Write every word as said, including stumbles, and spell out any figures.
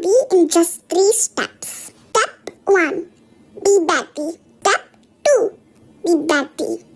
baddie in just three steps. Step one. Be baddie. Step two. Be baddie.